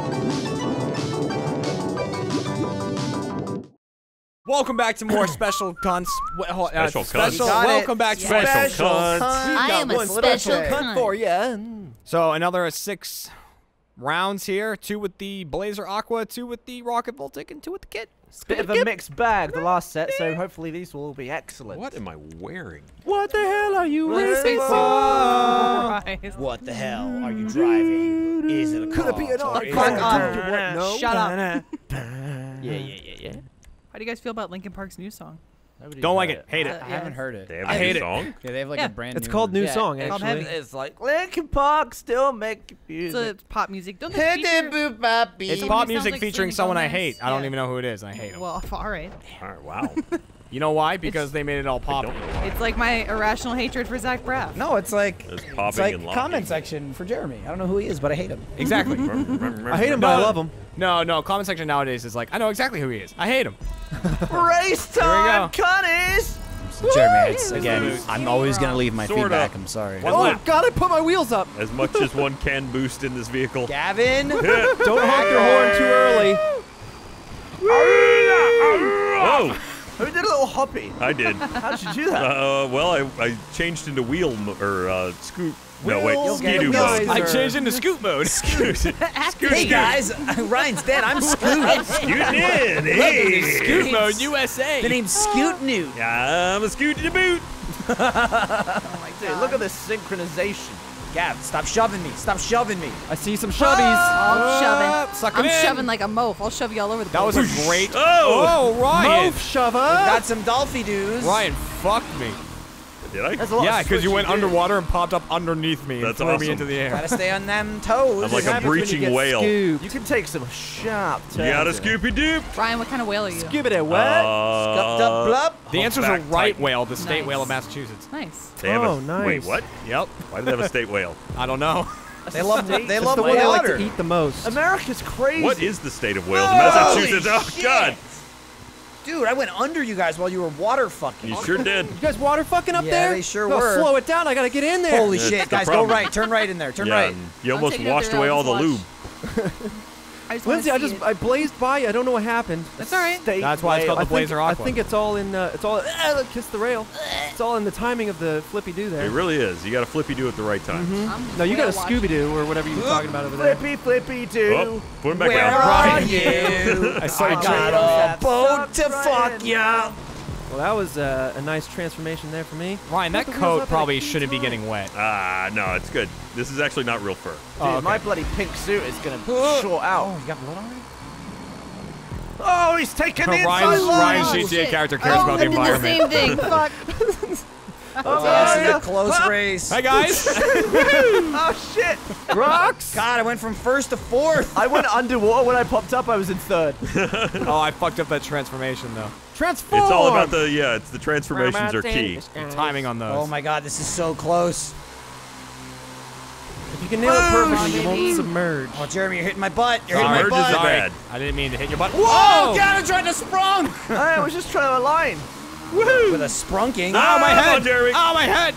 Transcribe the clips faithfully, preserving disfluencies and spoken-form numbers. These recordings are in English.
Welcome back to more special cunts. Uh, Special cunts. Special. Welcome back to Special special cunts. cunts. I am a special cunt for you. So another six rounds here. Two with the Blazer Aqua, two with the Rocket Voltic, and two with the Kit. Bit of a mixed bag, the last set, so hopefully these will all be excellent. What am I wearing? What the hell are you racing for? What the hell are you driving? Is it a car? Could it be an or auto? is Fuck it a off. car? What? No. Shut up. Yeah, yeah, yeah, yeah. How do you guys feel about Linkin Park's new song? Nobody's Don't like heard it. Hate Uh, it. I yeah. haven't heard it. They have I a hate new it. song? Yeah, they have like Yeah. a brand It's new called one. New Yeah, Song, Called actually. Heavy. It's like Linkin Park still making It's music. a pop music. Don't they Hey, feature... boop, bop, beep. It's Somebody pop sounds music like featuring Selena someone I Gomez. hate. I don't Yeah. even know who it is, and I hate him. Well, all right. All right, wow. You know why? Because they made it all I pop. don't know why. It's like my irrational hatred for Zach Braff. No, it's like There's it's popping like and locking. comment section for Jeremy. I don't know who he is, but I hate him. Exactly. I hate him, but I love him. No, no. Comment section nowadays is like, I know exactly who he is. I hate him. Race time, Cunnies! Jeremy, it's again. Smooth. I'm always gonna leave my Sorta. feedback. I'm sorry. One Oh lap. God, I put my wheels up. As much as one can boost in this vehicle. Gavin. Don't honk your horn too early. Whoa! Who did a little hoppy? I did. How did you do that? Uh, well, I, I changed into wheel mo or uh, scoot. No, wait, Wheel skidoo guys mode. I are- changed into scoot mode. Scoot. Scoot. Hey guys, Ryan's dead. I'm Scoot. Scooting in. Hey. Scoot mode U S A. The name's Scoot Newt. I'm a scoot to the boot. Oh my Dude, God. look at this synchronization. Gav, stop shoving me. Stop shoving me. I see some shovies. I'm shoving. Suck it I'm in. shoving like a moaf. I'll shove you all over the That place. was a great. Oh! Oh, Ryan. Move, shover. Got some Dolphy dudes. Ryan fucked me. Did I? There's a lot Yeah, of because you switching went gears. underwater and popped up underneath me and That's threw me awesome. into the air. Gotta stay on them toes. I'm like What a happens when you breaching get whale. scooped? You can take some sharp turns. You got a here. Scoopy Doop? Ryan, what kind of whale are you? Scoop it at what? Scupped up Uh, blub. The answer's a Humpback right Titan. whale, the state Nice. whale of Massachusetts. Nice. They have Oh, a, nice. Wait, what? Yep. Why do they have a state whale? I don't know. They love. They It's love the my one they like water. to eat the most. America's crazy. What is the state of Wales? Holy Massachusetts. Oh, shit. God. Dude, I went under you guys while you were water fucking. You sure did. You guys water fucking up Yeah, there? they sure no, were. slow it down. I gotta get in there. Holy That's shit, the guys, problem. go right. Turn right in there. Turn yeah, right. and you I'm almost taking it up washed there, away I'll all the just lube. I just Lindsay, I wanna see just it. I blazed by. I don't know what happened. That's all right. State That's why it's called whale. the Blazer I think, Aqua. I think it's all in. Uh, it's all. Uh, kiss the rail. It's all in the timing of the flippy do there. It really is. You got to flippy do at the right time. I'm No, you got a whale Scooby Doo or whatever you were talking about over there. Flippy, flippy, do. Oh, put him back Where down. are you? I saw you I trying. got a boat to fuck ya. Well, that was uh, a nice transformation there for me. Ryan, that Put the wheels coat up probably at a key shouldn't be time. getting wet. Ah, no, it's good. This is actually not real fur. Dude, Oh, okay. my bloody pink suit is gonna Oh. short out. Oh, you got blood on it? Oh, he's taking the inside Ryan's, line. Ryan's Oh, G T A shit. character cares oh, about the I did environment. the same thing. Fuck. Oh, this is a close race. Hi, guys. Oh shit! Rocks! God, I went from first to fourth. I went underwater when I popped up. I was in third. Oh, I fucked up that transformation, though. Transform. It's all about the, yeah, it's the transformations are key. The timing on those. Oh my God, this is so close. If you can nail it perfectly, you baby. won't submerge. Oh, Jeremy, you're hitting my butt. You're Sorry. hitting my Merges butt. are bad. I didn't mean to hit your butt. Whoa! Whoa! God, I'm trying to sprung. I was just trying to align. Woohoo! With a sprunking. Oh, my Ah, come head! on, Jeremy. Oh, my head!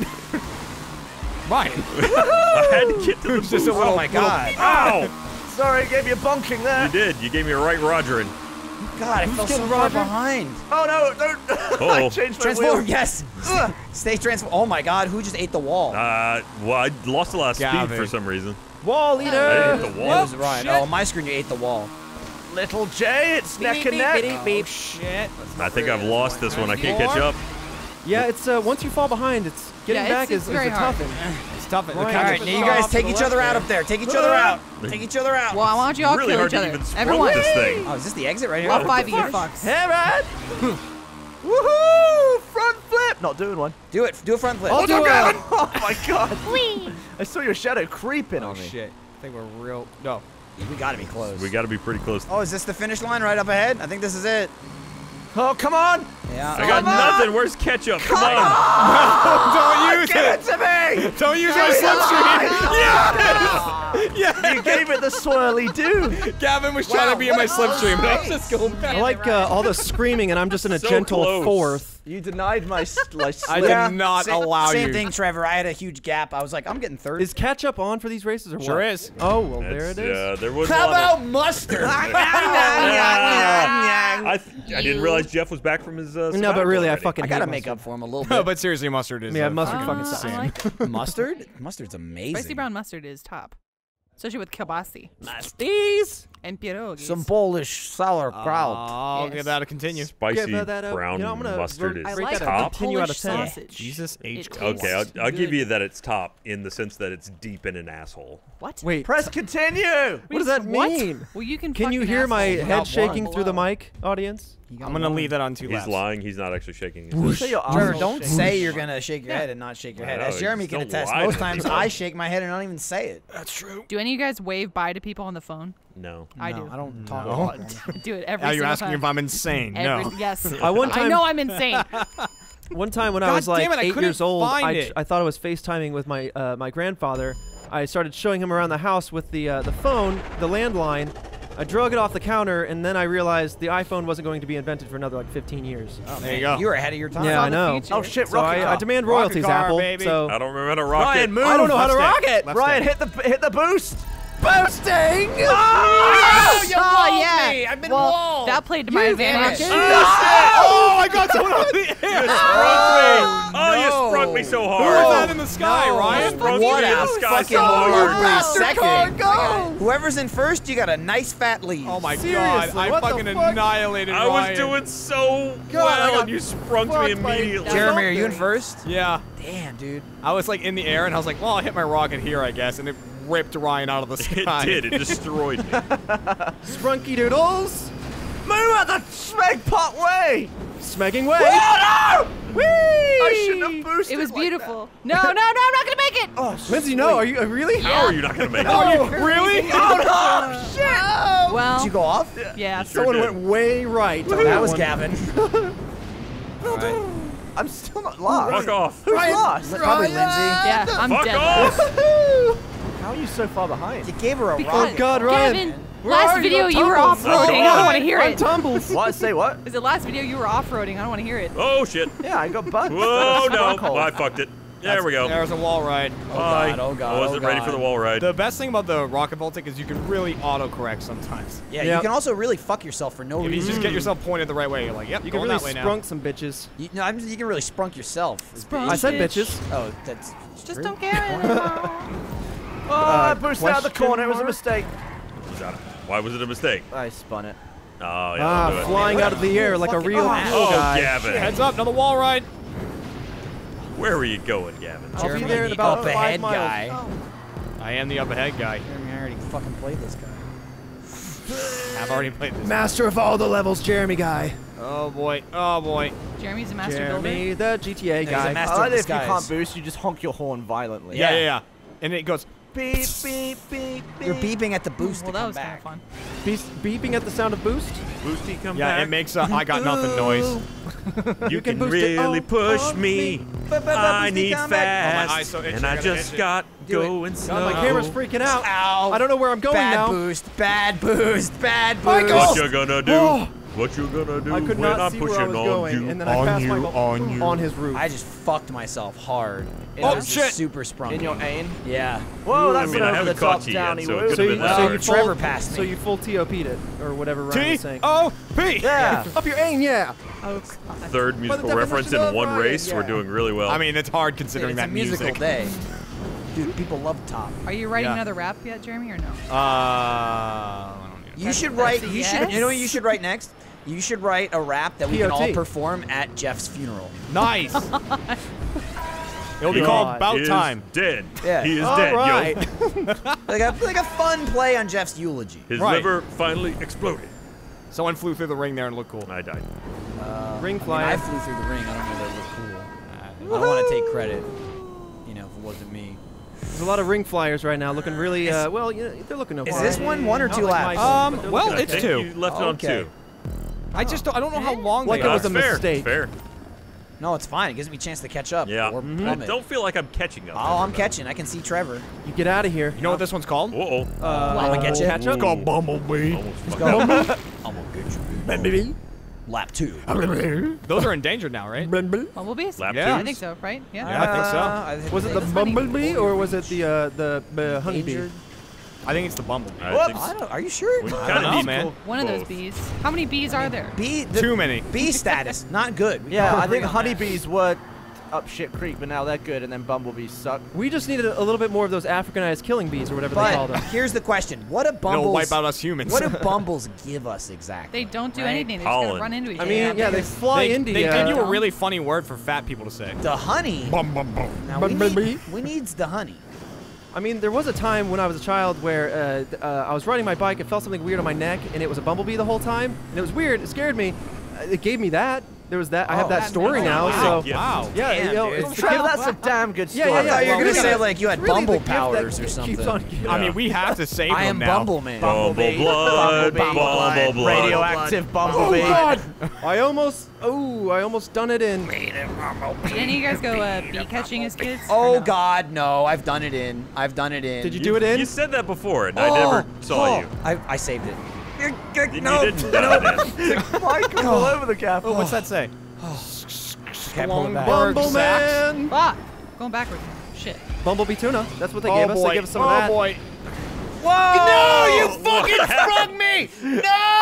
Ryan. I had to get to the It was just a booth. little, Oh my God. Ow! Sorry, I gave you a bonking there. You did. You gave me a right Rogering. God, I fell so getting far Roger? behind. Oh no! Don't! I Uh-oh. changed my Transform, wheel. yes. Stay transform. Oh my God, who just ate the wall? Uh, well, I lost a lot of speed Gavin. for some reason. Wall I eater. hit the It wall. was right. shit. Oh, my screen, you ate the wall. Little J, it's neck and neck. Oh, shit. I think I've lost this one. I can't catch up. Yeah, it's uh, once you fall behind, it's getting Yeah, it's- back it's is, is very a hard. toughing. It's tough. The Ryan, All camera's right, just now you off guys to take the each left other out there. up there. Take each other out. Take each other out. Well, why don't you all Really kill hard each to other? even sprint Everyone. this thing. Oh, is this the exit right here? All five of you fucks. Hey, Rad! Woohoo! Front flip! Not doing one. Do it. Do a front flip. I'll do no, it. Gavin! Oh my God! I saw your shadow creeping Oh, on me. shit. I think we're real. No. We gotta be close. We got to be pretty close. Oh, is this the finish line right up ahead? I think this is it. Oh, come on! Yeah. I got Come on! nothing. Where's ketchup? Come on. Don't use Give it to me! Don't use my slipstream. Yeah. You gave it the swirly do. Gavin was Wow, trying to be in my what a slipstream, and I was race. just going back. I like uh, all the screaming, and I'm just in a So gentle close. fourth. You denied my, s- my slip. I did not same, allow same you. thing, Trevor. I had a huge gap. I was like, I'm getting third. Is catch-up on for these races or what? Sure is. Oh, well, there it That's, is. Uh, there was How a lot of- about mustard? I, th I didn't realize Jeff was back from his. Uh, No, but really, I already. fucking I gotta hate make mustard. up for him a little No, bit. but seriously, mustard is. Yeah, uh, mustard fucking fucking Uh, I insane. like Mustard? Mustard's amazing. spicy brown mustard is top, especially with kielbasi Musties. and pierogies. Some Polish sauerkraut. I'll Yes. give that a continue. Spicy Give that a- brown you know, I'm gonna mustard rate is I rate like that a top. continue out of Polish ten. sausage. Jesus H. It tastes Okay, I'll, I'll give good. you that it's top in the sense that it's deep in an asshole. What? Wait, Press continue. what does that What? mean? Well, you can. Can you fucking hear my asshole. head Not shaking one. through the Below. mic, audience? You got I'm gonna one. leave that on two He's laps. lying. He's not actually shaking his You head. say your Trevor, arms don't shake. say you're gonna shake your head and not shake your I head. know, As you Jeremy just can don't attest, lie most to times people. I shake my head and I don't even say it. That's true. Do any of you guys wave bye to people on the phone? No. I No, do. I don't talk No. a lot. Do it every Are you single asking time. if I'm insane? Every, No. Yes. I one I time- know I'm insane. One time when I God was like damn it, I eight couldn't years old, find I, it. I thought I was FaceTiming with my uh, my grandfather. I started showing him around the house with the uh, the phone, the landline. I drug it off the counter, and then I realized the iPhone wasn't going to be invented for another like fifteen years. Oh, There man, you go. You were ahead of your time. yeah, all I the know. future. Oh shit, So rocket I, I car. demand Rocket royalties, car, Apple. baby. So I don't remember rocket. Ryan, move. I don't know how to Left stick. rocket. Left Ryan, stick. hit the hit the boost. Boosting! Oh, you Oh, walled yeah. me. I've been well, walled. that played to my Damn advantage. it. Oh, I got someone out of the air. You sprung me! Oh, you no. sprung me so Who hard. was that in the sky, No. Ryan? Sprung What me in a the sky fucking so hard. lovely second. go! Whoever's in first, you got a nice fat lead. Oh my Seriously, god, I what the fucking fuck? annihilated I was Ryan. doing so God, I well, got and you sprung me fucked by- immediately. Jeremy, are you in first? Yeah. Damn, dude. I was like in the air and I was like, well, I'll hit my rocket here, I guess, and it ripped Ryan out of the It sky. did. It destroyed me. Sprunky doodles! Move out the smeg pot way. Smegging way! Oh no! Whee! I shouldn't have boosted. It was like beautiful. No, no, no, I'm not gonna make it. that. Oh, Lindsay, no, are you uh, really? How are you not going to make it? Oh, really? Oh no! Shit! Well, Did you go off? yeah. Sure Someone did. went way right. on That was one. Gavin. I'm still not lost. Fuck off. Who's lost? Probably Lindsay. Yeah, I'm Fuck dead. off. How are you so far behind? You gave her a Because- rocket. Oh God, Ryan! Gavin, Where are last you? video I'm you were tumbles. off-roading. I don't want to hear I'm it. tumbles. What? Say what? Is it last video you were off-roading? I don't want to hear it. Oh, shit. Yeah, I got bugged. Whoa, no. Stronghold. I fucked it. There we go. There's a wall ride. Oh Bye. God, oh God, I wasn't oh ready God. for the wall ride. The best thing about the rocket Voltic is you can really autocorrect sometimes. Yeah, Yeah. you can also really fuck yourself for no If you reason. just get yourself pointed the right way, you're like, yep, You can going really that way now. sprunk some bitches. You, no, I'm, you can really sprunk yourself. Sprunk. I said Bitch. bitches. Oh, that's Just true. don't care anymore. Oh, I boosted out the question corner. It was a mark? mistake. Got it. Why was it a mistake? I spun it. Oh, yeah, I'll Ah, do it. flying out of the air like a Fucking real ass. cool Oh, guy. Gavin. Heads up, another wall ride. Where were you going, Gavin? I'll be Jeremy, there in the about up five ahead miles. guy. I am the up ahead guy. Jeremy, I already fucking played this guy. I've already played this. Master of all the levels, Jeremy guy. Oh boy, oh boy. Jeremy's a master builder. Jeremy, the G T A he's a guy. master- I like of that if you disguise. can't boost, you just honk your horn violently. Yeah, yeah, yeah. And it goes, Beep, beep, beep, beep. You're beeping at the boost Well, to that come was kind back. of fun. Beast, beeping at the sound of boost. Boosty, come yeah, back. it makes a I got nothing noise. You can can boost it really on- push on me. me. I need come back. Oh, my eyes fast, so itchy, and I I gotta just itch it. got Do it. going God, slow. my camera's freaking out. Ow. I don't know where I'm going bad now. boost, bad boost, bad boost. Michael! What you gonna do? Oh. What you gonna do I could when not I'm see pushing where I was on going, you? and then I On passed you, Michael on you. on his roof. I just fucked myself hard. And Oh, it was just shit. super sprung. In your aim. Yeah. Whoa, I that's mean, an I over haven't the caught top you yet, downy so it woo. could so have you, been so that you hard. full, Trevor passed me. So you full T O P'd it, or whatever Ryan T was saying. O P. Yeah. Up your aim, yeah. Oh, God. Third musical definition reference in of one Ryan, race. We're yeah. doing really well. I mean, it's hard It's considering a that musical music. day. Dude, people love top. Are you writing Yeah. another rap yet, Jeremy, or no? Uh, I don't need You That's- should that's write. a You yes? should. You know what you should write next? You should write a rap that we can all P O T. perform at Jeff's funeral. it. Nice. It'll be He called About is Time. Dead. Yeah. He is All dead, right. yo. Like a like a fun play on Jeff's eulogy. His Right. liver finally exploded. Someone flew through the ring there and looked cool. I died. Uh, Ring I, mean, flyer. I flew through the ring. I don't know that it looked cool. I don't want to take credit. You know, if it wasn't me. There's a lot of ring flyers right now, looking really. Uh, well, you know, they're looking okay. Is this one one or Not two like laps? Michael, Um, but they're well, looking it's I okay. think two. you left it on Okay. two. I just don't, I don't know how long Like they it are. was a That's fair. mistake. Fair. No, it's fine. It gives me a chance to catch up. Yeah. Or I plummet. don't feel like I'm catching up. Oh, I'm catching. I can see Trevor. You get out of here. You know what this one's called? Uh-oh. Uh, I'ma get you. Catch up. It's called Bumblebee. Almost Let's fucked go. up. I'm gonna get you. Lap two. Those are endangered now, right? Bumblebees? Lap Yeah. I twos? think so, right? Yeah. Yeah, I think so. Uh, I think Was it they- the That's funny. bumblebee or was it the uh, the uh, honeybee? Endangered? I think it's the Bumblebee. I think I don't, are you sure? we I kind don't of know, need man. One of those both. bees. How many bees are there? Bee, the Too many. bee status, not good. We Yeah, can I agree think on that. honeybees were up shit creek, but now they're good, and then bumblebees suck. We just needed a, a little bit more of those Africanized killing bees or whatever they call But them. here's the question: What do They'll bumbles? wipe out us humans. What do bumbles give us exactly? They don't do Right? anything. They just Pollen. gotta run into each I other. mean, yeah, they fly they, into they you. give you a really funny word for fat people to say. The honey. Bum bum bum. Now we Bumblebee. need, we needs the honey. I mean, there was a time when I was a child where uh, th- uh, I was riding my bike, it felt something weird on my neck, and it was a bumblebee the whole time, and it was weird. It scared me. Uh, It gave me that. There was that. I have Oh, that that story makes now. sense. So Yeah. Wow. yeah, Damn, you know, dude. it's the Trevor, gift- that's a damn good Yeah, story. yeah, I yeah. thought you were Well, gonna really, say the- like you had really the bumble gift that powers or keeps something. on giving. I mean, we have to save I them am now. Bumble Man. Bumble blood, Bumblebee. bumble blood. Radioactive Oh bumblebee. God! I almost, oh, I almost done it in. Did any of you guys go uh, bee catching as kids? or Oh no? God, no! I've done it in. I've done it in. Did you do it in? You said that before, and Oh, I never saw oh, you. I, I saved it. You No, didn't. No, no. Michael all over the gap. Oh, what's that say? Can't pull it back. Bumble Sacks. man. Fuck! Going backwards. Shit. Bumblebee tuna. That's what they Oh gave us. boy. They gave us some oh of that. boy. Whoa! No, you fucking sprung me! No!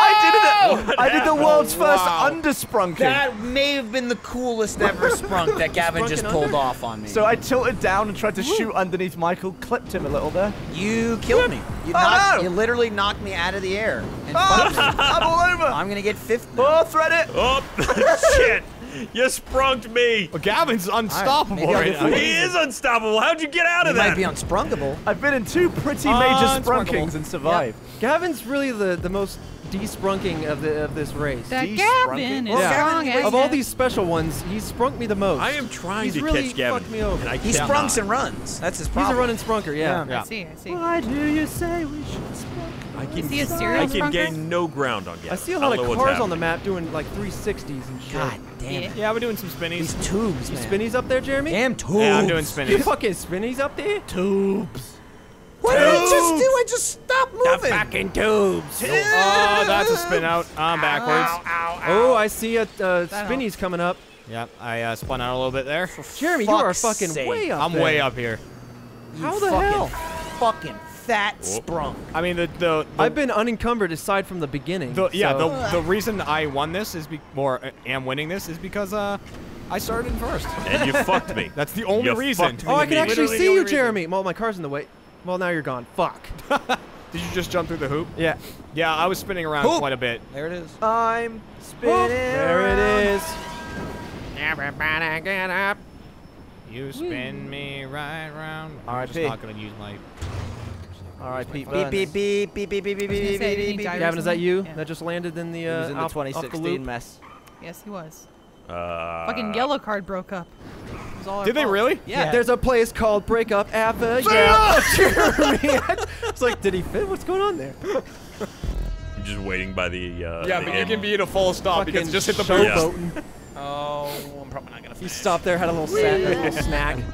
I did it. I did the world's first Wow. undersprunking. That may have been the coolest ever sprunk that Gavin just Sprunking pulled under? off on me. So I tilted down and tried to shoot underneath Michael, clipped him a little there. you killed me. You, Oh, knocked, no. you literally knocked me out of the air. And Oh, fucked me. I'm all over. I'm gonna get fifth. now. Oh, thread it. Oh, shit. You sprunked me. Well, Gavin's unstoppable maybe I'll right do now. four. He is unstoppable. How'd you get out You of that? might be unsprunkable. I've been in two pretty major Unsprunkable. sprunkings and survived. Gavin's really the the most de-sprunking of the of this race. That De-sprunking? Gavin is Well, strong Gavin- as Of all hell. these special ones, he's sprunk me the most. I am trying He's to really catch Gavin. fucked me over. And I He cannot. sprunks and runs. That's his He's problem. a running sprunker, yeah. Yeah. I see. I see. Why do you say we should sprunk? I can, Is he a serial I can sprunker? gain no ground on Gavin. I see a I lot don't know of what's cars on the happening. map doing like three sixties and shit. God damn Yeah. it. Yeah, we're doing some spinnies. These tubes, You man. spinnies up there, Jeremy? Damn tubes. Yeah, I'm doing You spinnies. fucking spinnies up there? Tubes. What did I just do? I just stopped moving. fucking tubes. Oh, that's a spin out. I'm backwards. Oh, I see a uh, That spinnies coming up. Yep, I uh, spun out a little bit there. Jeremy, you are fuck's fucking sake. way up I'm there. way up here. How You the fucking, hell? Fucking fat sprunk. I mean, the the, the I've been unencumbered aside from the beginning. The, yeah, so- the, the reason I won this is be or uh, am winning this is because uh, I started in first. And you fucked me. That's the only You reason. fucked Oh, I can me. actually Literally the see only you, reason. Jeremy. Well, my car's in the way. Well, now you're gone. Fuck. Did you just jump through the hoop? Yeah. Yeah, I was spinning around Hoop. quite a bit. There it is. I'm spinning. There it is. Everybody get up. You spin me right round. I'm R I just P. not gonna use my. All right, Pete Beep Burns. beep beep beep beep beep beep I was gonna beep say, beep did he beep. die Gavin, is that recently? you Yeah. that just landed in the He uh, was in the off- twenty off the sixteen loop? mess. Yes, he was. Uh, Fucking yellow card broke up. It was all our Did they fault. really? Yeah. There's a place called Breakup Alpha. Yeah, Jeremy. It's like, did he fit? What's going on there? I'm just waiting by the. Uh, Yeah, the but you end. can be at a full stop because Fucking just hit the showboating. boat. Oh, I'm probably not gonna. He stopped there, had a little, sa- a little snag.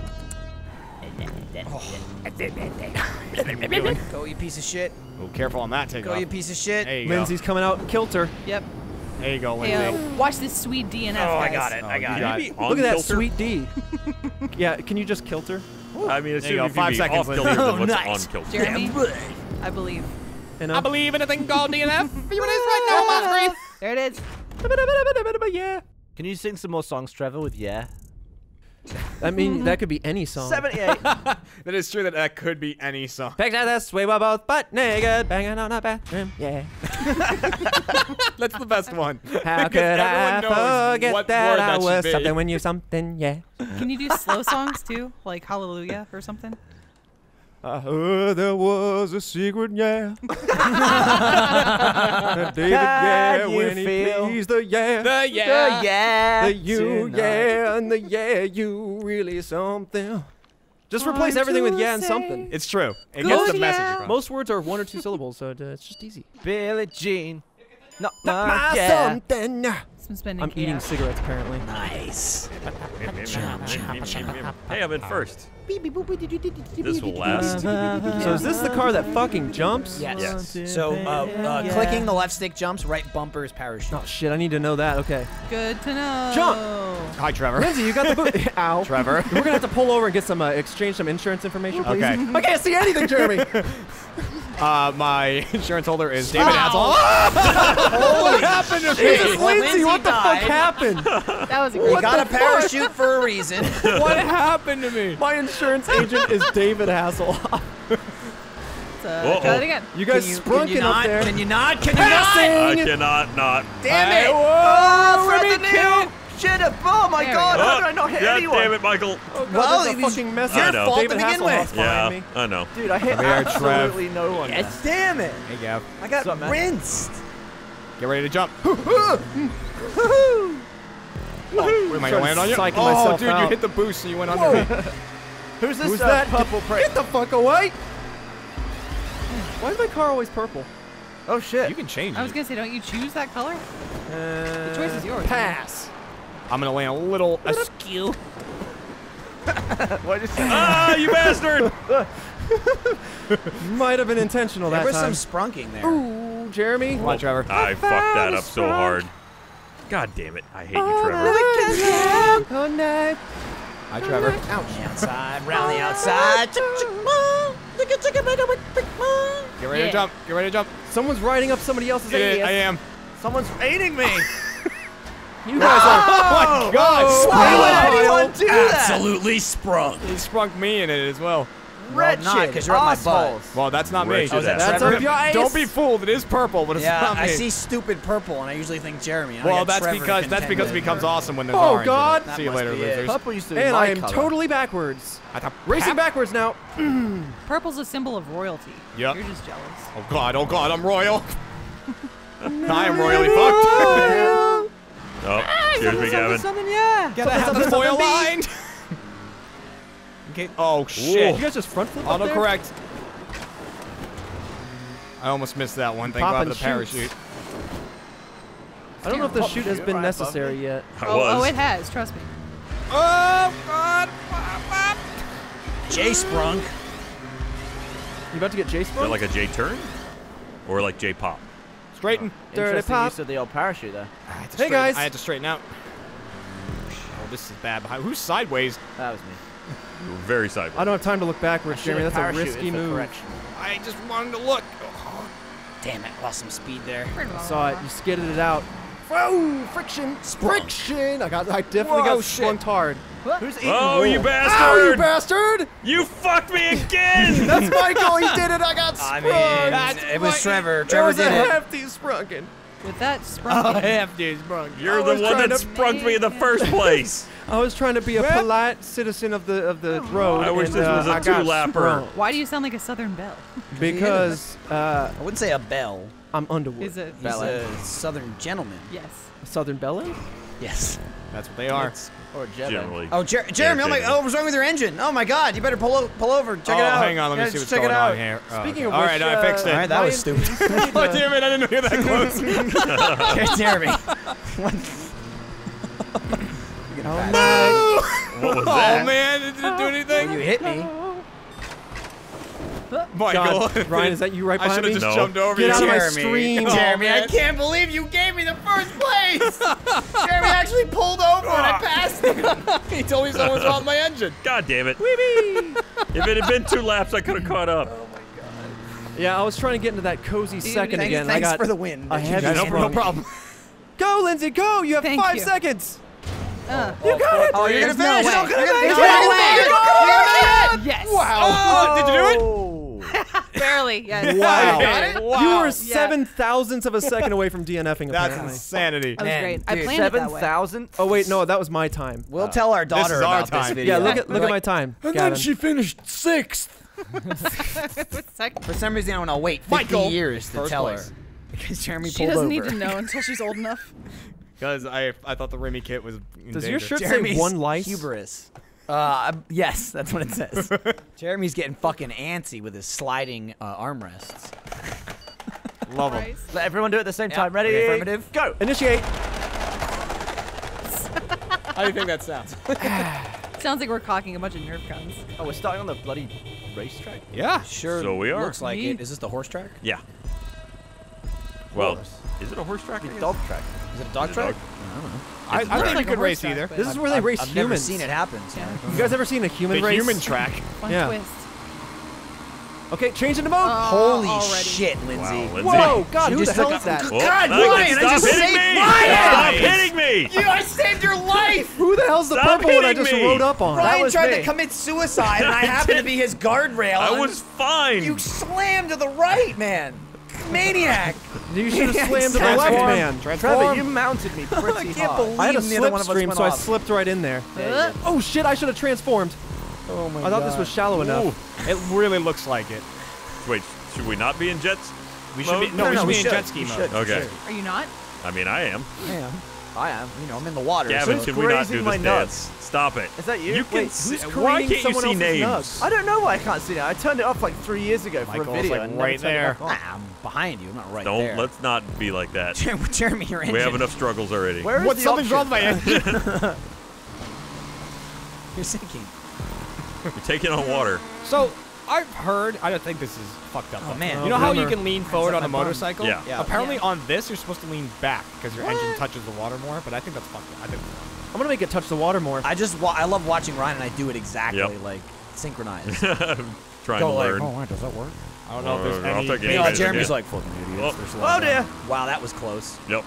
Go, you piece of shit. Oh, careful on that Go, takeoff. you piece of shit. There you Lindsay's coming out kilter. Yep. go. There you go, Hey, Lindsay. uh, watch this sweet D N F, Oh, I guys. got it. I Oh, got you it. got Maybe on Look at that kilter? sweet D. Yeah, can you just kilter? I mean, There you go, assuming five if you be seconds, off Lindsay. kilter, Oh, then what's nice. on kilter? Jeremy, I believe. And, I believe in a thing called D N F. Here it is right now on my screen. There it is. yeah. Can you sing some more songs, Trevor, with yeah? I mean, that could be any song. seventy-eight. That is true that that could be any song. Picture this, we were both butt naked, banging on a bathroom, yeah. That's the best one. How Because could everyone I knows forget what that word I that should was be. something when you something, yeah. Can you do slow songs too, like Hallelujah or something? I heard there was a secret, yeah. That David, yeah, Can you when he feel pleased the yeah. The yeah. yeah. The you, tonight. yeah, and the yeah, you really something. Just replace Time everything with to yeah and say something. It's true. It Good gets the message yeah. across. Most words are one or two syllables, so uh, it's just easy. Billie Jean. Not, Not my my yeah. something. Some spending I'm eating chaos. cigarettes apparently. Nice. Hey, I'm in first. This will last. So is this the car that fucking jumps? Yes. So uh, uh, clicking the left stick jumps, right bumper is parachute. Oh shit, I need to know that. Okay. Good to know. Jump! Hi, Trevor. Lindsay, you got the boot. Ow. Trevor. We're gonna have to pull over and get some, uh, exchange some insurance information, please. Okay. I can't see anything, Jeremy. Uh, my insurance holder is David Ow. Hassel. What happened to me? Jesus, Lindsay, Lindsay what the died. fuck happened? That was a You great. got a the fuck? parachute for a reason. What happened to me? My insurance agent is David Hasselhoff. Uh, try it again. You guys Can you, can sprunking you up not? there. Can you not? Can you not? I cannot not. Damn Hey, it! whoa, Oh, Remy Remy killed. Shit! Oh my There we God! go. How did I not hit God anyone? damn it, Michael. Oh, God, Well, there's a these- fucking mess your up. fault to David begin Hasselhoff's with. Yeah, behind me. I know. Dude, I hit Come here, Trev. absolutely no one. there. Yes, damn it! Hey, Gav. I got What's up, man? rinsed. Get ready to jump. Woohoo! What, am I gonna land on you? Psyching Oh, myself dude, you out. hit the boost and you went under me. Who's this Who's uh, that? purple prick? Get the fuck away! Why is my car always purple? Oh shit! You can change I was it. gonna say, don't you choose that color? Uh, The choice is yours. Pass. I'm gonna land a little askew. What just Ah, you bastard! Might have been intentional There that was time. some sprunking there. Ooh, Jeremy. Come on, Trevor. I fucked that up so hard. God damn it. I hate you, Trevor. Oh, no. Hi, Trevor. Ouch. Outside, round the outside. Get ready Yeah. to jump. Get ready to jump. Someone's riding up somebody else's Yeah, alias. I am. Someone's aiding me! You guys are. Oh my God! Why Sprung. would anyone do that? Absolutely sprung. He sprung me in it as well. Wretched Well, not, 'cause you're up my butt. assholes. Well, that's not me. Wretched Oh, is that ass. That's up your ass. Don't be fooled. It is purple, but it's Yeah, not me. I see stupid purple, and I usually think Jeremy. and I Well, got that's Trevor to because that's contend because it with. becomes awesome when there's Oh, orange in it. God. See you That later, must be it. losers. Purple used to be And my I am color. totally backwards. I thought Racing backwards now. Purple's a symbol of royalty. Yep. You're just jealous. Oh God! Oh God! I'm royal. I am royally fucked. Oh, cheers me, Gavin. Something, yeah. Gotta have the foil line. Okay. Oh shit! You guys just front flip up there? Autocorrect. I almost missed that one. Thank Pop God and for the parachute. shoots. I don't know if the Pop shoot has shoot been right above necessary me. yet. I Oh, was. oh, it has. Trust me. Oh God! Jay sprung. You about to get J Is sprung? it like a J turn? Or like J pop? Straighten. Dirty Interesting pop. use of the old parachute there. I had to Hey, straighten- guys. I had to straighten out. Oh, this is bad. Behind. Who's sideways? That was me. You were very sideways. I don't have time to look backwards, I Jeremy. should've That's a parachuted risky for move. correction. I just wanted to look. Damn it, lost some speed there. Saw it. You skidded it out. Whoa! Friction! Sprung. Friction! I got. I definitely Whoa, got shit. sprunked hard. Who's eating Oh, you wool? bastard! Ow, you bastard! You fucked me again! That's Michael. He did it. I got I sprung. mean, That's it was right. Trevor. There Trevor was did a it. hefty sprunking. With that sprung. Oh, half dude, bro. You're I the was one trying that to sprung me in the first place. I was trying to be a polite citizen of the of the road. I wish and, this uh, was a I got two-lapper. sprung. Why do you sound like a Southern belle? Because uh, I wouldn't say a bell. I'm Underwood. Is it? He's Ballet. a southern gentleman. Yes. A Southern Belle? Yes. That's what they are. Or a jet. Generally. Oh, Jer Jeremy, oh my, Entertainment. oh, what's wrong with your engine? Oh my God, you better pull, o pull over. Check oh, it out. hang on. Let me Yeah, see what's check going it out. on here. Oh, Speaking okay. of all which, right, I fixed it. All right, that was Ryan- stupid. Oh, damn it! I didn't know you were that close. Okay, Jeremy. Oh no! What was Oh that? man, it didn't do anything. You hit me. Michael, God, Ryan, is that you right I should behind have me? just No. jumped over Get you. out of my Jeremy. stream. Oh, Jeremy, I man. can't believe you gave me the first place. Jeremy actually pulled over and I passed him. He told me someone's on my engine. God damn it. If it had been two laps, I could have caught up. Yeah, I was trying to get into that cozy second Thanks, again. thanks I got for the win. a heavy Yeah, no, sprung. no problem. Go, Lindsay, go! You have Thank five you. seconds. Uh, You got it. Oh, you're gonna There's no finish. way. You're gonna There's finish. no You're way. gonna finish. yes. Oh, did you do it? Oh. Barely. Yes. Wow. Got it? Wow. You were seven thousandths of a second away from DNFing. That's Apparently. insanity. That was Man, great. I dude, planned it Seven that way. thousand? Oh wait, no, that was my time. We'll tell our daughter is our about this time. video. Yeah, look at look We're at my like, time. And Gavin. then she finished sixth. Second. For some reason, I want to wait fifty Michael, years to first tell place. her. Because Jeremy She pulled doesn't over. need to know until she's old enough. Because I I thought the Remy kit was. In Does your danger. shirt say Jeremy's one lice? hubris. Uh, yes, that's what it says. Jeremy's getting fucking antsy with his sliding uh, armrests. Love him. Christ. Let everyone do it at the same Yeah, time. Ready? okay, affirmative. Go. Initiate. How do you think that sounds? Sounds like we're cocking a bunch of Nerf guns. Oh, we're starting on the bloody racetrack? Yeah. Sure. So we are. Looks like Me? it. Is this the horse track? Yeah. Well, Horse. is it a horse track? I guess? Dog track. Is it a dog Is it a track? dog? I, I Looks think we like a could horse race track, either. but- This is where they I've, race I've never humans. seen it happen. So. Yeah. You guys ever seen a human The race? human track. Fun Yeah. twist. Okay, change into mode. Uh, Holy already. shit, Lindsay. Wow, Lindsay. Whoa, God, She who the just hell took is a- that? Oh, God, no, Ryan, I stop just hitting saved me! Ryan! Stop hitting me! You, I saved your life! Who the hell's the Stop purple one I hitting just me! rode up on? Ryan was tried me. to commit suicide, and I I happened to did- be his guardrail. I and was fine. You slammed to the right, man. Maniac. You should have Yeah, slammed to the left, transform. man. Trevor, you mounted me pretty I can't hard. believe I had a neither one of us slipstream, went so I off. slipped right in there. Uh, Oh shit! I should have transformed. Oh my I thought this was shallow enough. Ooh, it really looks like it. Wait, should we not be in jets? We should be, Mode? no, No, we no, should we be in should. jet ski We mode. should. Okay. Are you not? I mean, I am. I am. I am. You know, I'm in the water. Gavin, so- can we not grazing do my this nuts. dance? Stop it. Is that you? You can. Wait, see, who's why careening can't you someone see else's names? nuts? I don't know why I can't see that. I turned it off like three years ago for Michael's, a video. like, and never right turned it there. back on. Ah, I'm behind you. I'm not right Don't. there. Let's not be like that. Jeremy, your engine. We have enough struggles already. Where is What? the Something's wrong option? with my engine. You're sinking. You're taking on water. So, I've heard, I don't think this is fucked up. Oh, though. man. You know how you Boomer. can lean forward up on a my bum. motorcycle? Yeah. Yeah. Apparently Yeah. on this, you're supposed to lean back because your engine touches the water more, but I think that's fucked up. I think I'm gonna make it touch the water more. I just wa- I love watching Ryan, and I do it exactly Yep. like synchronized. Trying Go to like, learn. oh, does that work? I don't know if there's Uh, I'll any... take it. You know, Hey, Jeremy's yeah. like, fucking idiots. Oh. They're slowing Oh dear. down. Wow, that was close. Yep.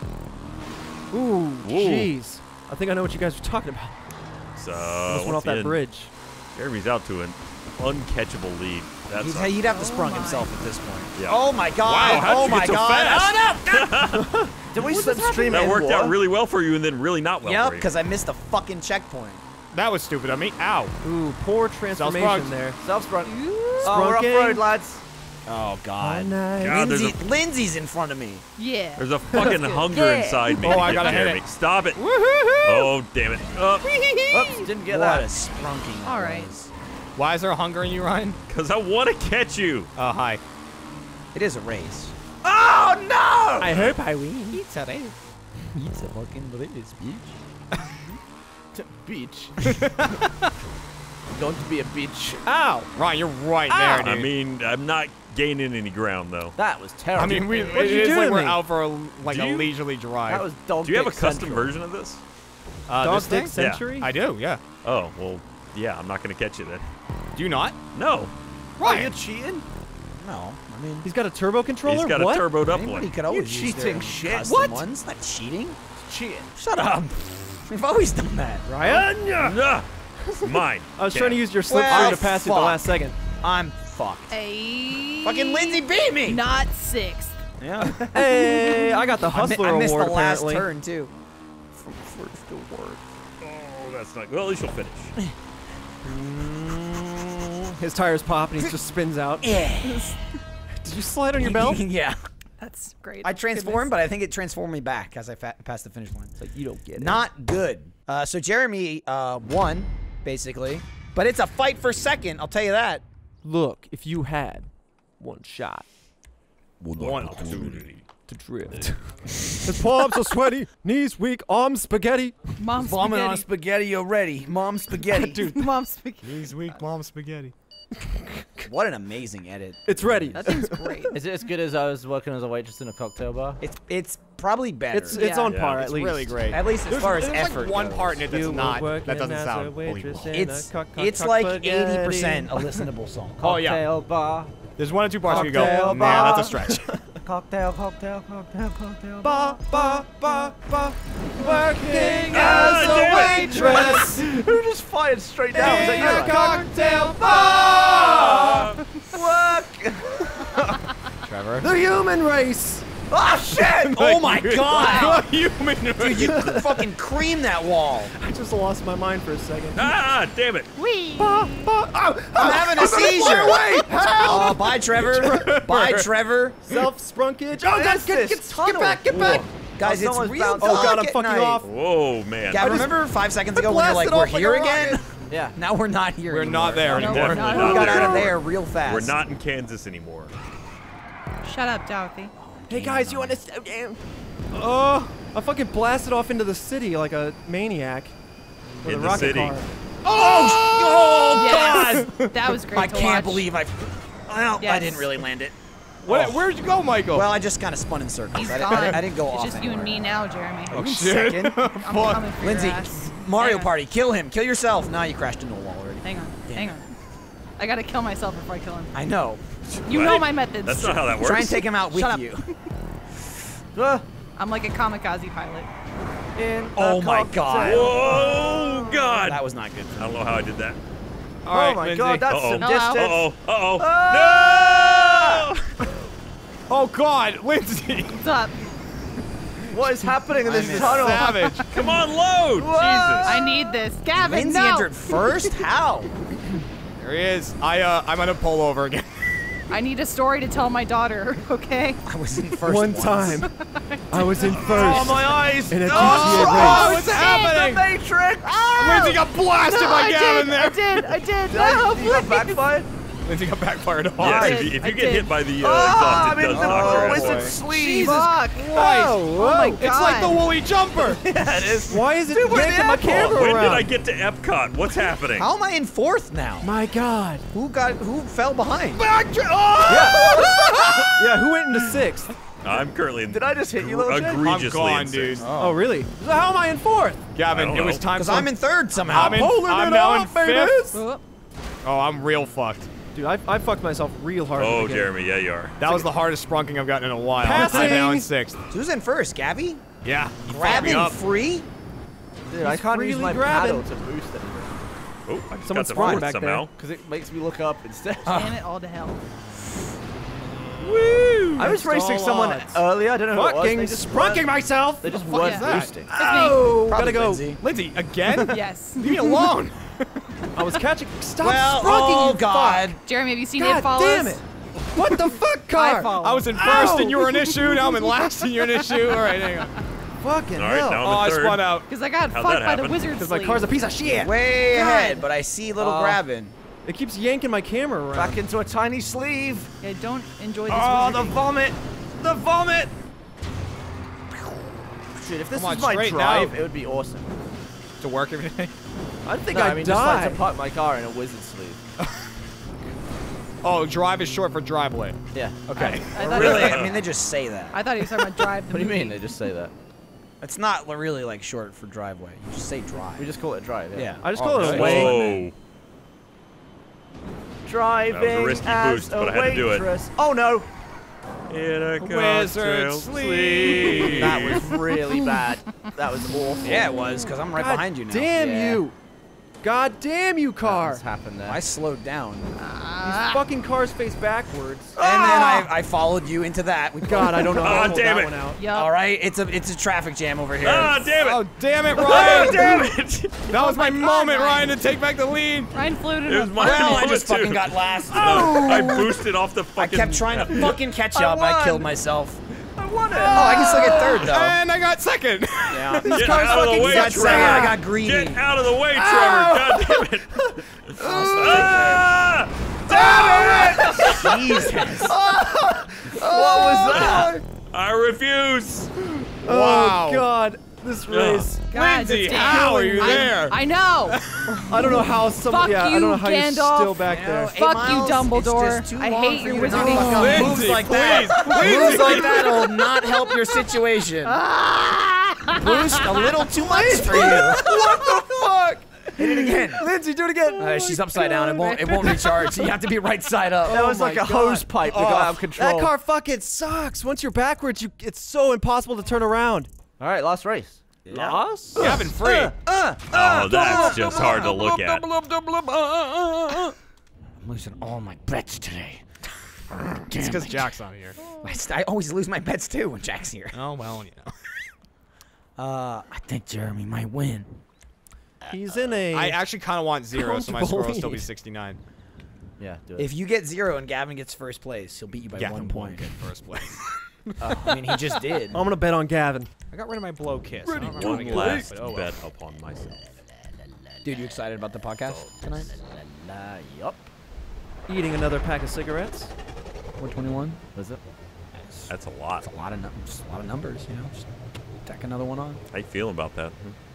Ooh, jeez. I think I know what you guys are talking about. So Almost went once off that again, bridge. Jeremy's out to an uncatchable lead. That's He'd, a- he'd have to Oh sprung my. himself at this point. Yeah. Oh my god! Wow, how'd oh you my get so god! fast? Oh no! Did we slipstream that in worked out water? really well for you, and then really not well Yep, for you. because I missed a fucking checkpoint. That was stupid of me. Ow. Ooh, poor transformation Self-sprung. there. Self-sprung. Ooh. Oh, we're Sprunking. off-road, lads. Oh god. God, there's Lindsay, a Lindsay's in front of me. Yeah. there's a fucking good. hunger Yeah. inside me. Oh, to I get gotta hit Jeremy. it. Stop it. Woohoo! Oh, damn it. Uh, Oops, didn't get What a that. sprunking that All right. was. Why is there a hunger in you, Ryan? Because I want to catch you. Oh, hi. It is a race. Oh no! I hope I win. It's a race. It's a fucking race, bitch. T- beach. Don't be a bitch. Ow! Ryan, you're right there, dude. I mean, I'm not gaining any ground, though. That was terrible. I mean, we, What'd it you is do like to we're me? out for a, like Do a you? leisurely drive. that was dog Do you have a dick custom central. version of this? uh, Dog this thing? Dick Century? I do, yeah. Oh, well, yeah, I'm not going to catch you then. Do you not? No. Oh, Ryan. you're cheating? No, I mean, He's got a turbo controller? He's got what? a turboed up anybody one. could always You use their cheating shit. custom What? ones. Not cheating. Cheating. Shut up. We've always done that. Ryan? Nah. Mine. I was Okay. trying to use your slipstream Well, to pass you at the fuck. last second. I'm fucked. A Fucking Lindsay beat me. Not sixth. Yeah. Hey, I got the I, mi- Hustler I missed Award the last apparently. turn too. From first to work. Oh, that's not. Well, at least you'll finish. Mm, his tires pop and he just spins out. Yeah. Did you slide on your belt? yeah. That's great. I transformed, Goodness. but I think it transformed me back as I fa- passed the finish line. It's like, you don't get it. Not good. Uh, so Jeremy uh, won, basically. But it's a fight for second, I'll tell you that. Look, if you had one shot One opportunity. to drift. His palms are sweaty, knees weak, arms spaghetti. Mom Vomit on spaghetti. spaghetti already. Mom spaghetti. Dude, Mom spaghetti. he's weak, mom spaghetti. What an amazing edit. It's ready. That thing's great. Is it as good as I was working as a waitress in a cocktail bar? It's it's probably better. It's it's Yeah. on Yeah, par It's at least. really great. At least as There's, far as there's effort like one goes. part in it that's You were not, working that doesn't as a sound waitress believable. in a It's cock- cock- it's cock like spaghetti. eighty percent a listenable song. Oh, yeah. Cocktail bar. There's one or two parts where you go, Cocktail man, bar. that's a stretch. Cocktail, cocktail, cocktail, cocktail. Ba, ba, ba, ba. Working Ah, as damn a it. waitress Who just fired straight down? Was in that a you? cocktail bar. Work. Trevor. The human race. Oh shit! Oh my god! Human Dude, you fucking creamed that wall. I just lost my mind for a second. Ah, damn it. Wee. Ba, ba, oh, I'm having a seizure. Wait, Oh, bye, Trevor. Bye, Trevor. self-sprunkage. What Oh, guys, is get, this get, get tunnel? back, get back. Guys, it's someone's real bouncing. Oh, God, dark I'm at fucking night. off. Whoa, man. Yeah, I just- remember five seconds I ago when you're like, blasted we're off like here a again? rocket. Yeah. Now we're not here We're anymore. not there No, anymore. we're Definitely not. We not. got out of there real fast. We're not in Kansas anymore. Shut up, Dorothy. Hey guys, you want to slow down? Oh, I fucking blasted off into the city like a maniac with In a the rocket city. car. Oh, oh Yes. God! That was great I to can't watch. believe I. Well, I Yes. didn't really land it. What, where'd you go, Michael? Well, I just kind of spun in circles. He's I, gone. didn't, I, didn't, I didn't go it's off just you and anywhere. me now, Jeremy. oh, you shit. second. I'm Fuck. coming for Lindsay, your ass. Mario Hang on. Party, kill him, kill yourself. Nah, you crashed into a wall already. Hang on. Damn Hang it. on. I gotta kill myself before I kill him. I know. You What? know my methods. That's not how that works. Try and take him out with Shut up. you. Ah, I'm like a kamikaze pilot. in Oh a my cocktail. God. Whoa, God. That was not good. I don't know how I did that. All right, Oh my Lindsay. God, that's Uh-oh. some Hello? distance. Uh-oh. Uh-oh. Ah! No! Oh, God, Lindsay. What's up? What is happening in I this missed tunnel? Savage. Come on, load! Whoa! I need this. Gavin, Lindsay no. entered first? How? There he is. I, uh, I'm gonna pull over again. I need a story to tell my daughter, okay? I was in first One once. time, I was in Oh, first my eyes! in a G T A Oh, race. What's happening? The Matrix! Lindsay got blasted No, by I Gavin did, there. I did, I did. Did I- No, you got please. backfired? Lindsay got backfired Yeah, hard. if you, if I you get did. hit by the uh, Ah, I'm exhaust, it in does the knock your ass boy. wizard away. sleeve! Fuck. Oh, Oh my It's like the God. woolly jumper. Yeah, it is. Why is it Dude, we're in yanking the my airport. camera When around? did I get to Epcot? What's happening? How am I in fourth now? My God. Who got? Who fell behind? Back to- oh! Yeah, who went into sixth? I'm currently in Did I just hit you, little Jay? egregiously I'm gone, in sixth. dude. Oh, really? So how am I in fourth? I Gavin, don't it was know. time Because for I'm in third somehow. I'm in. Pulling I'm it now in off, baby. fifth. Oh, Oh, I'm real fucked. Dude, I, I fucked myself real hard. at the Oh, beginning. Jeremy, yeah, you are. That was the hardest sprunking I've gotten in a while. Passing. I'm now in sixth. Who's in first? Gabby? Yeah. You fucked me Grabbing up. free? Dude, I He's can't use freely my grabbing. paddle to boost anything. Oh, I just Someone got the sprung fourth back there. somehow. Because it makes me look up instead. damn it all to hell. Woo! I was racing all someone odds. earlier. I don't know who it was. Fucking They just sprunking weren't- myself. They just fuck weren't is that? boosting. Oh, Probably gotta go. Lindsay. Lindsay, again? Yes. Leave me alone. I was catching. Stop Well, sprunking, oh you God. Jeremy, have you seen fuck. It God Follows? damn it! What the fuck, I car? follow. I was in first Ow. and you were an issue. Now I'm in last and you're an issue. All right, hang on. Fucking All right, hell! now Oh, I'm I in third. spun out. Because I got How'd fucked that by the happen? wizard Because my sleeve. car's a piece of shit. Way God. ahead, but I see little Oh. grabbing. It keeps yanking my camera around. Back into a tiny sleeve. Yeah, don't enjoy this Oh, the wizarding. vomit. The vomit. Dude, if this Come on, was my straight drive, now. it would be awesome. To work every day. I think No, I'd I mean, just like die. to park my car in a wizard sleeve. Oh, drive is short for driveway. Yeah. Okay. I thought, Really? he, I mean, they just say that. I thought he was talking about Drive the What do you movie. mean? They just say that. It's not really like short for driveway. You just say drive. We just call it drive. Yeah. Yeah. I just Oh, call it okay. a way. Whoa. Driving risky as boost, a but I had to do it. waitress. Oh no, In a Wizard cocktail sleeve. that was really bad. That was awful. Yeah, it was, because I'm right God behind you now. damn Yeah. you! God damn you, car! What's happened there? I slowed down. These fucking cars face backwards. And then I, I followed you into that. We God, I don't know how Ah, to hold damn that it. one out. Yup. All right, it's a it's a traffic jam over here. Ah, damn it! Oh, damn it, Ah, Ryan. damn it! That was my my God, moment, Ryan. Ryan, to take back the lead. Ryan floated It was on my well, I moment just too. fucking got last. I boosted off the I fucking. kept trying to fucking catch I up. I won. killed myself. I won it. Oh, I can still get third though. And I got second. Yeah. Get out of the way, got second. I Trevor! got greedy. Get out of the way, Trevor! God damn it! Ah! Jesus. What was that? I refuse. Wow. Oh God, this race. God, Lindsay, that's how are you I- there? I know. I don't know how some. Fuck yeah, I don't you, know how you're Gandalf. still back there. Eight Fuck miles, you, it's Dumbledore. just too I long hate for your you to wizarding knock skills. out. Lindsay, Moves like please, that. please. Moves like that will not help your situation. Boost a little too much for you. What the fuck? Hit it again. Lindsay, do it again. Uh, she's upside down. It won't. It won't recharge. So you have to be right side up. That Oh was like my a hose God. pipe that got out of control. That car fucking sucks. Once you're backwards, you it's so impossible to turn around. All right, last race. Last? Gavin, free. Oh, that's just hard to look at. I'm losing all my bets today. It's because Jack's not here. I, st- I always lose my bets too when Jack's here. Oh, well, you know. Uh, I think Jeremy might win. He's in a. I actually kind of want zero, so my score will still be lead. sixty-nine. Yeah, do it. If you get zero and Gavin gets first place, he'll beat you by Gavin one won't point. get first place. Uh, I mean, he just did. I'm gonna bet on Gavin. I got rid of my blow kiss. I don't know how to One get last that, but oh well. bet upon myself. Dude, you excited about the podcast tonight? Uh, yup. Eating another pack of cigarettes. one twenty-one. Was it? That's a lot. It's a lot of num just a lot of numbers, you know. Just tack another one on. How you feeling about that?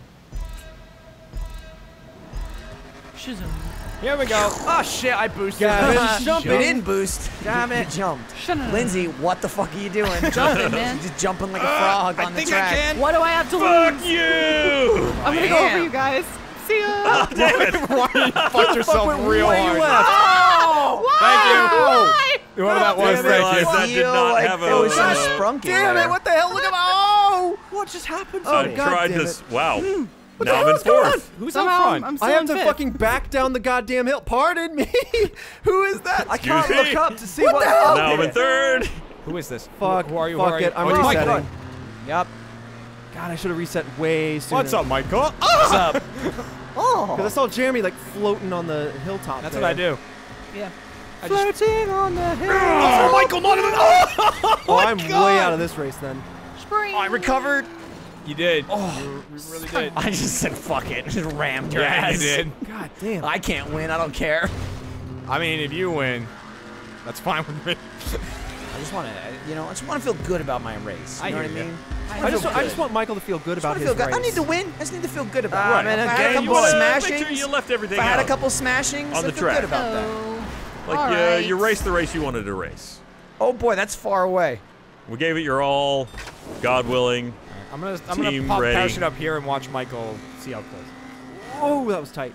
Shizum. Here we go. Oh shit! I boosted. Gavin, Jump! It didn't boost. Damn You it! jumped. Shut Lindsay, what the fuck are you doing? Jumping, man. Just jumping like a frog I on the think track. I can. What do I have to Fuck lose? you! I'm gonna go over Damn. you guys. See ya. Damn it! Fucked yourself real hard. Oh, Thank you. Why? Whoever that was, Damn it. thank you. That did feel not like have a- there was some uh, sprunking Damn there. it! What the hell? Look at my. Oh! What just happened? I God tried damn to. it. s- Wow. What Now the I'm in hell's going on? fourth. Who's Somehow up I'm, front? I'm still I have in to fifth. fucking back down the goddamn hill. Pardon me. Who is that? I can't Excuse look me? up to see What what. the hell? Now I'm in third. Who is this? Fuck. Who, who are you? Fuck who are you? it. I'm oh, it's resetting. Michael. Yep. God, I should have reset way sooner. What's up, Michael? What's up? Oh. Because I saw Jeremy like floating on the hilltop. That's there. what I do. Yeah. I just, Floating on the hill. oh, Michael, not even. Oh, Oh, I'm God. way out of this race then. Spring. I recovered. You did. Oh, you, you really did. I just said fuck it. Just rammed your Yeah, ass. you did. God damn. I can't win. I don't care. I mean, if you win, that's fine with me. I just want to, you know, I just want to feel good about my race. You I know hear what I ya. mean? I just, feel I just good. want Michael to feel good I just about wanna his feel good. race. I need to win. I just need to feel good about Ah, it. man, If I a had a game couple boy. smashings. Make sure you left everything If I had a out. couple smashings, On I the feel track. good about that. Oh. Like All uh, right. you raced the race you wanted to race. Oh boy, that's far away. We gave it your all. God willing. I'm gonna, I'm gonna Team pop ready. parachute up here and watch Michael see how close. Oh, that was tight.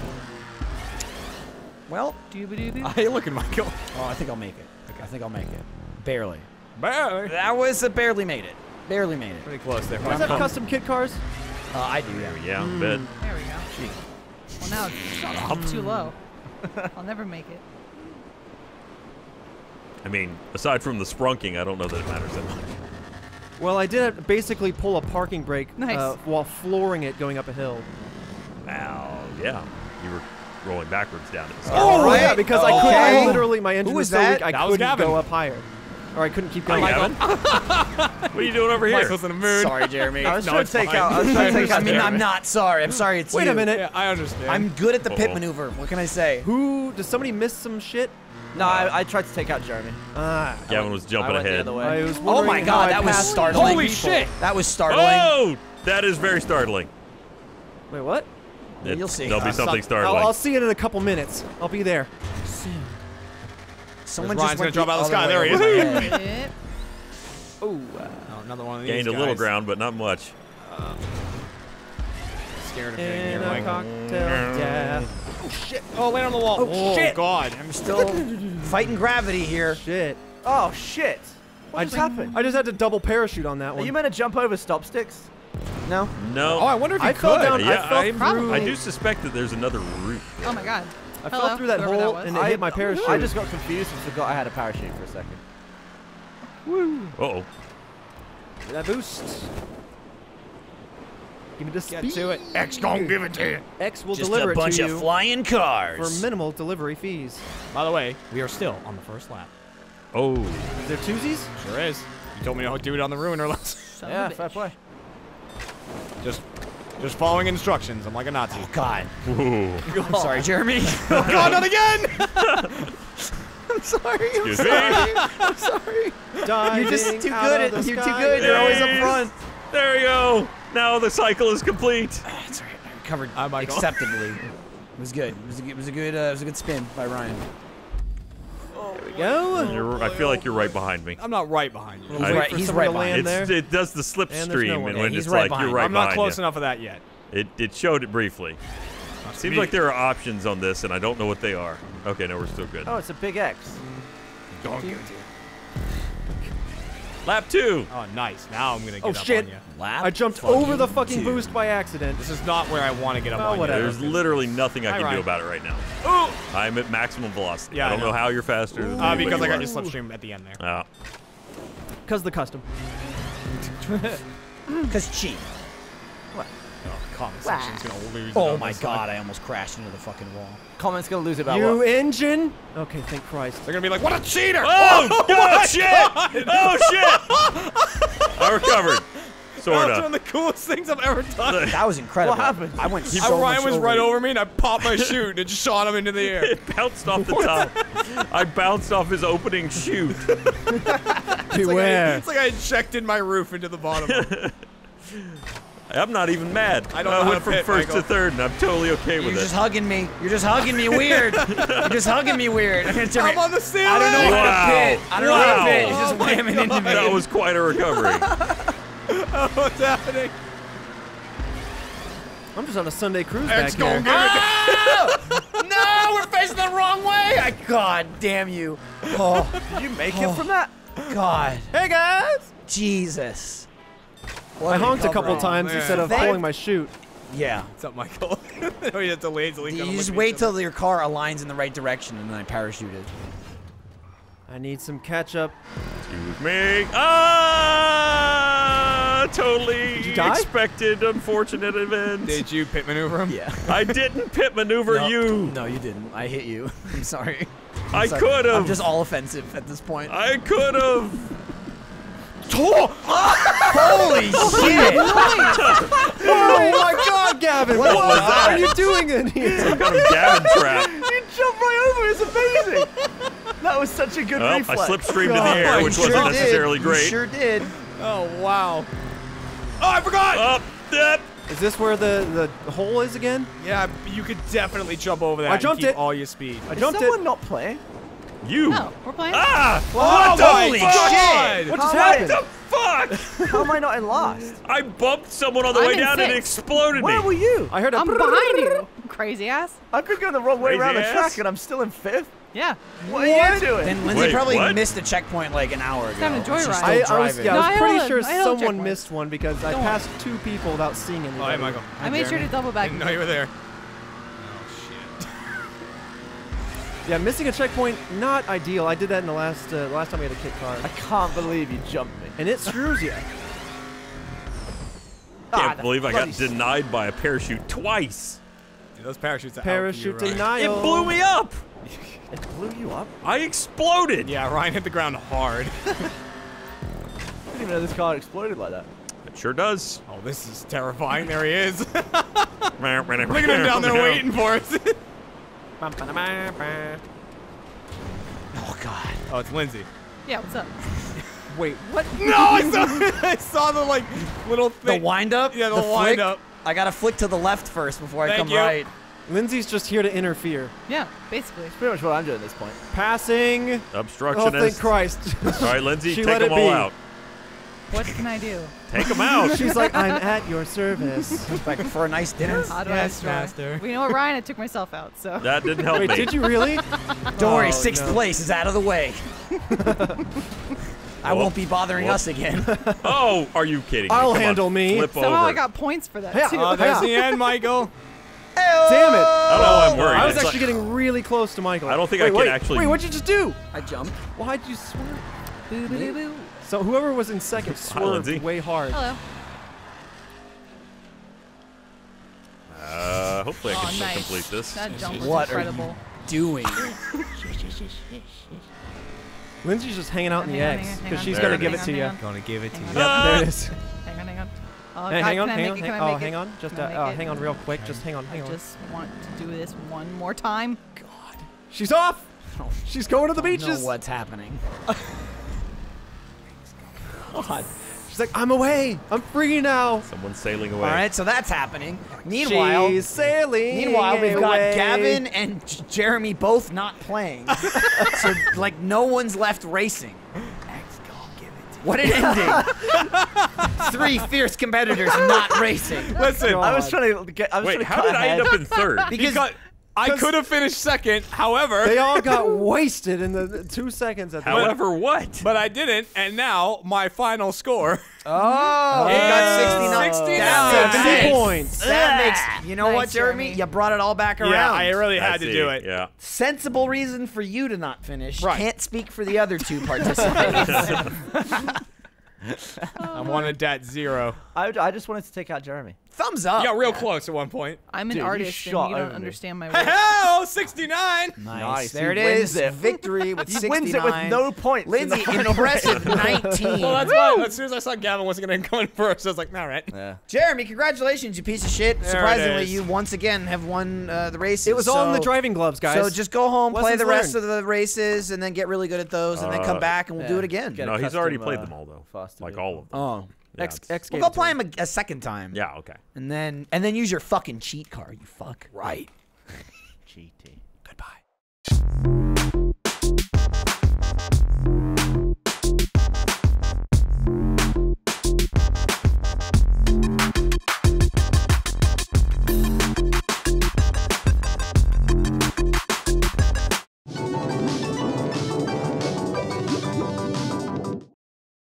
Well, Doobie-doobie. How you looking, Michael? oh, I think I'll make it. I think I'll make it. Barely. Barely. That was a barely made it. Barely made it. Pretty close there. Does that have custom kit cars? Uh, I do, yeah. Yeah, I bet. There we go. Well, now it's too low. I'll never make it. I mean, aside from the sprunking, I don't know that it matters that much. Well, I did have to basically pull a parking brake Nice. uh, while flooring it going up a hill. Wow. Yeah. You were rolling backwards down it. Oh, right. yeah, because I couldn't. Okay. I literally, my engine Who was, was so that? weak, I That was couldn't Gavin. go up higher. Or I couldn't keep Hi, going. Gavin. What are you doing over here? Michael's in the mood. Sorry, Jeremy. I was No, trying it's to take fine. out. I was trying to take I out. mean, I'm Jeremy. not sorry. I'm sorry it's Wait you. a minute. Yeah, I understand. I'm good at the pit Uh-oh. maneuver. What can I say? Who, does somebody miss some shit? No, I, I tried to take out Jeremy. Ah. Gavin was I jumping went the ahead. other way. I was Oh wondering my how god, I that was passed startling. Holy people. shit. That was startling. Oh! That is very startling. Wait, what? Yeah, you'll see. There'll be Uh, something I'll, startling. I'll see it in a couple minutes. I'll be there. Someone Ryan's just gonna went drop the out of the other sky. There way he is. over my head. Yep. Oh, another one of these Gained a guys. little ground, but not much. Scared of getting In here, a Mike. cocktail, yeah. Oh shit! Oh, land on the wall. Oh, shit. God! I'm still fighting gravity here. Shit. Oh shit! What I just just, happened? I just had to double parachute on that Are one. you meant to jump over stop sticks? No? No. Oh, I wonder if you I could. fell down. Yeah, I fell I- through. I do suspect that there's another route. Oh my god. I Hello, fell through that whoever hole was. and it I hit my parachute. I just got confused and forgot I had a parachute for a second. Uh-oh. that boost. Give me the Get speed. to it. X don't give it to you. X will Just deliver a bunch it to of you flying for cars. minimal delivery fees. By the way, we are still on the first lap. Oh. Is there twosies? Sure is. You told me to do it on the ruin or less. Son Yeah, of a fair bitch. play. Just, just following instructions. I'm like a Nazi. God. Ooh. I'm sorry, Jeremy. Oh God, not again! I'm sorry. I'm Excuse me. sorry. I'm sorry. Diving You're just too out good of at the you're too sky. good. You're always up Yes. front. There we go. Now the cycle is complete. That's all right. I recovered Hi, Michael. acceptably. It was good. It was a, good- it was a good. Uh, it was a good spin by Ryan. There we go. You're, I feel like you're right behind me. I'm not right behind you. He's I- right. for He's someone right to land behind. It's, there. it does the And there's no slipstream, one. and Yeah, when he's it's right like behind you're you. right I'm not behind close you. enough of that yet. It, it showed it briefly. Seems me. like there are options on this, and I don't know what they are. Okay, no, we're still good. Oh, it's a big X. Don't give it to you. Lap two. Oh, nice. Now I'm gonna get Oh, up shit. on you. Lap I jumped fucking over the fucking two. boost by accident. This is not where I want to get up Well, on whatever. you. There's literally nothing I Hi, can Ryan. do about it right now. Oh! I'm at maximum velocity. Yeah, I don't I know. know. how you're faster. than Uh, me, because but I you got are. your slipstream at the end there. Ah. Because the custom. Cause cheap. Oh, comment section's gonna lose. Oh on my this god! one. I almost crashed into the fucking wall. Comment's gonna lose it about You what? engine? Okay, thank Christ. They're gonna be like, "What a cheater!" Oh, God, shit! Oh shit! I recovered. Sort That was one of. of the coolest things I've ever done. That was incredible. What happened? I went I, so Ryan much was right you. over me, and I popped my chute and it just shot him into the air. It bounced off the top. I bounced off his opening chute. Beware. It's like I injected my roof into the bottom. I'm not even mad. I don't I know how went to from pit, first Michael. to third, and I'm totally okay You're with just it. hugging me. You're just hugging me weird. You're just hugging me weird. I'm on the ceiling. I don't know Wow. how to pit. I don't know how to Wow. pit. He's just Oh my whamming into me. That was quite a recovery. Oh, what's happening? I'm just on a Sunday cruise X back here. Oh! No, we're facing the wrong way. I, God damn you. Oh, Did you make it from that? God. Hey guys! Jesus. I honked a couple Oh, times man. instead of Thank- pulling my chute. Yeah. What's up, Michael? Oh, you have to lazily. You just wait till your car aligns in the right direction, and then I parachuted. I need some ketchup. Excuse me. Ah! Totally you die? expected, unfortunate event. Did you pit maneuver him? Yeah. I didn't pit maneuver No, you. No, you didn't. I hit you. I'm sorry. I Sorry. could I'm have. just all offensive at this point. I could have. Holy shit! Oh my God, Gavin! What, was that? are you doing in here? Some kind of Gavin trap. You jumped right over. It's amazing. That was such a good Well, I reflex. slipstreamed in the God, air, you which sure wasn't did. necessarily You great. sure did. Oh wow. Oh, I forgot. Up, up. Is this where the, the hole is again? Yeah, you could definitely jump over that. I and jumped keep it. all your speed. I Is jumped someone it. not playing? You. No, we're playing. Ah! Oh, what the holy fuck? shit! What How just am I- What happened? the fuck? How am I not in last? I bumped someone on the I'm way in down and it sixth. exploded Where me. were you? I heard a I'm behind you, crazy ass. I've been going the wrong way Crazy around the ass. track and I'm still in fifth. Yeah. What are you doing? Then Lindsay Wait, probably what? missed a checkpoint like an hour ago. having a She's joyride. still I, I was, driving. yeah, No, I I was pretty held a- sure I held a someone checkpoint. missed one because I Don't passed two people without seeing anybody. Oh, hey, Michael. I made sure to double back. Didn't know you were there. Oh shit. Yeah, missing a checkpoint, not ideal. I did that in the last uh, last time we had a kit car. I can't believe you jumped me. And it screws you. Can't Ah, believe I got bloody- denied by a parachute twice. Dude, those parachutes are Parachute out for you, Ryan. denial. It blew me up. It blew you up. I exploded. Yeah, Ryan hit the ground hard. I didn't even know this car exploded like that. It sure does. Oh, this is terrifying. There he is. Look Look at him down there waiting for us. Oh God. Oh, it's Lindsay. Yeah, what's up? Wait, what? No, I saw, I saw the like little The thing. wind up. Yeah, the flick. wind up. I gotta flick to the left first before I Thank come you. right. Lindsay's just here to interfere. Yeah, basically. Pretty much what I'm doing at this point. Passing. Oh, thank Obstructionist. Christ. All right, Lindsay, She take let it them all be. out. What can I do? Take them out. She's like, I'm at your service. Like for a nice dinner. How do Yes, I destroy? master. Well, you know what, Ryan? I took myself out, so. That didn't help Wait, me. did you really? Don't worry, Oh, sixth no. place is out of the way. I Whoop. won't be bothering Whoop. us again. Oh, are you kidding me? I'll Come on, handle me. Flip Somehow over. I got points for that, Yeah. too. Oh, there's Yeah. the end, Michael. Damn it. I don't know. I'm worried. I was It's actually like- getting really close to Michael. I don't think I wait, can wait, actually- Wait, what'd you just do? I jumped. Why'd you swerve? Boo, boo, boo, boo. So whoever was in second swerved Lindsay. way hard. Hello. Uh, hopefully I can Oh, still nice. complete this. That jump was What are you incredible. doing? Lindsay's just hanging out in the Hang on, eggs hang on, because hang she's on. gonna There it give is. it to you. Hang on, Gonna give it to you. Hang Yep, on. there it is. Hang on, hang on. Oh, Hey, God, hang on, can I hang make on, it? hang, Can I oh, make hang it? on, just uh, Can I uh, make hang it? on, real quick. Just hang on, I hang on. just want to do this one more time. She's off. She's going to the I don't know beaches. what's happening. God. She's like, I'm away. I'm free now. Someone's sailing away. All right, so that's happening. Meanwhile, She's sailing. meanwhile we've got away. Gavin and J- Jeremy both not playing. So like no one's left racing. What an ending! Three fierce competitors not racing. Listen, God. I was trying to get. I was Wait, trying to how cut did I ahead. end up in third? Because because I could have finished second, however, They all got wasted in the, the two seconds at the However, what? but I didn't, and now my final score oh, we is got sixty-nine. sixty-nine. That makes seventy sense. points. That makes. You know Nice, what, Jeremy? Jeremy. You brought it all back around. Yeah, I really I had to see, do it. Yeah. Sensible reason for you to not finish. Right. Can't speak for the other two participants. I wanted that zero. I, I just wanted to take out Jeremy. Thumbs up. You got real close at one point. I'm an Dude, you artist, and shot you don't over me. understand my work. Hell, sixty-nine. Nice. Nice, There he it wins is. it. Victory with He sixty-nine. wins it with no points. in the Lindsay, final impressive race. nineteen. Well, that's why. As soon as I saw Gavin wasn't going to come in first, I was like, all right. Yeah. Jeremy, congratulations, you piece of shit. There it Surprisingly, is. you once again have won uh, the races. It was all in the so- driving gloves, guys. So just go home, play Lessons the rest learned. of the races, and then get really good at those, and then come Uh, back and we'll do it again. Get a No, he's already custom, played uh, them all though. faster Like vehicle. all of them. Oh. Yeah, X, it's- X We'll gave go it to play him. him a, a second time. Yeah. Okay. And then and then use your fucking cheat card, you fuck. Right. Cheaty. Goodbye.